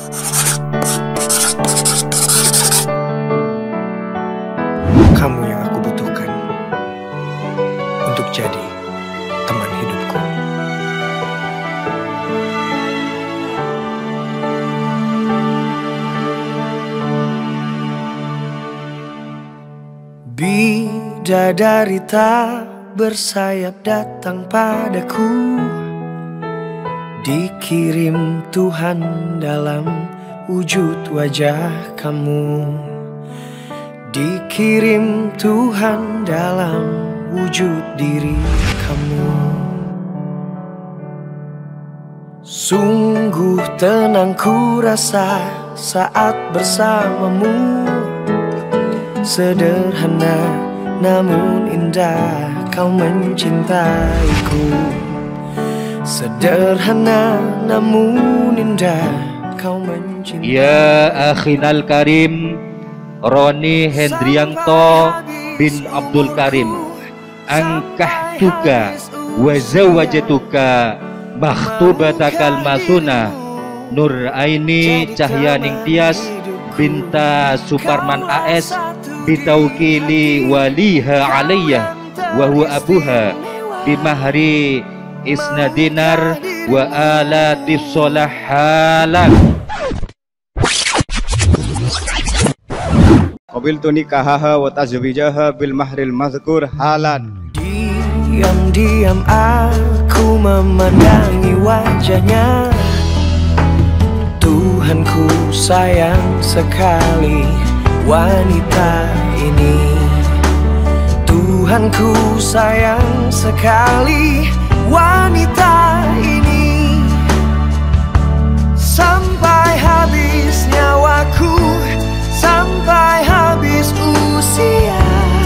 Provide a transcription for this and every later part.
Kamu yang aku butuhkan untuk jadi teman hidupku. Bidadari tak bersayap datang padaku, dikirim Tuhan dalam wujud wajah kamu. Dikirim Tuhan dalam wujud diri kamu. Sungguh tenang ku rasa saat bersamamu. Sederhana namun indah kau mencintaiku. Sederhana namun indah kau mencintaiku. Ya akhinal karim Roni Hendrianto bin Abdul Karim, angkahtuka wa zawajatuka makhtubatakal masuna Nur Aini Cahyaning Tias binta Suparman AS bitawkili waliha aliyah wa huwa abuha bimahri isna dinar wa alatis solahalan. Qabiltu nikahaha wa tazwijaha bil mahril mazkur halan. Diam-diam aku memandangi wajahnya. Tuhanku sayang sekali wanita ini. Tuhanku sayang sekali wanita ini. Sampai habis nyawaku, sampai habis usia,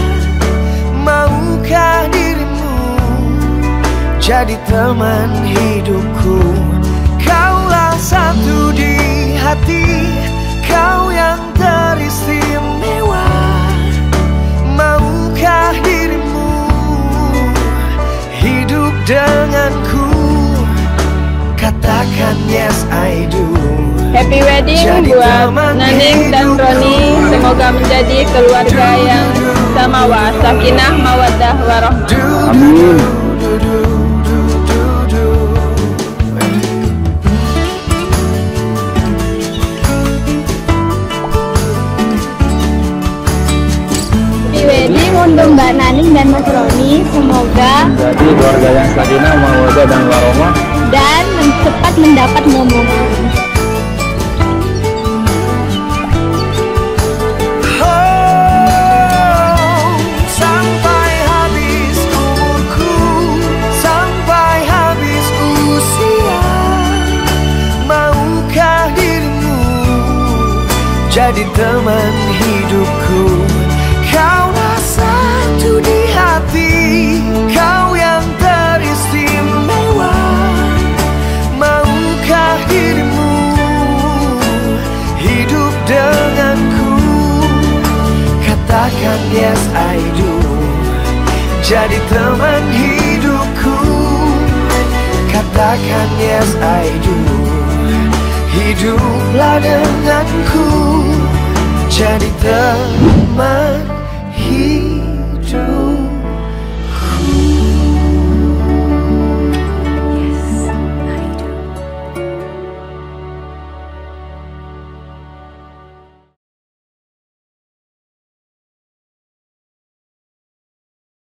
maukah dirimu jadi teman hidupku? Kaulah satu di hati, kau yang teristimewa. Maukah dirimu hidup denganku? Katakan yes I do. Happy wedding buat Naning dan Roni. Semoga menjadi keluarga yang samawa, sakinah, mawaddah, warahmah. Amin. Happy wedding untuk Mbak Naning dan Mas Roni. Semoga Jadi keluarga yang sakinah, mawaddah dan warahmah dan cepat mendapat momongan. Jadi teman hidupku, kaulah satu di hati, kau yang teristimewa. Maukah dirimu hidup denganku? Katakan yes I do. Jadi teman hidupku, katakan yes I do. Hiduplah denganku, jadi teman hidup.